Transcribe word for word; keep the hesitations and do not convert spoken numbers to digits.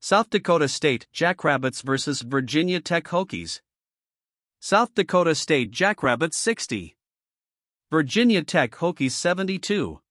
South Dakota State Jackrabbits versus Virginia Tech Hokies. South Dakota State Jackrabbits sixty. Virginia Tech Hokies seventy-two.